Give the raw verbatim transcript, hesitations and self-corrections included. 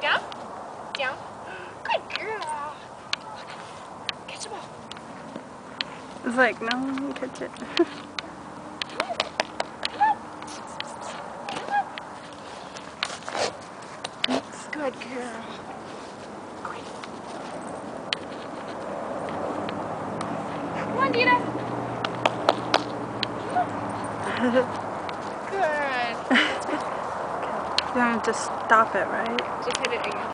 down. Down. Good girl. Catch the ball. It's like, no, catch it. Good girl. Come on, Dita. Good. You want to just stop it, right? Just hit it again.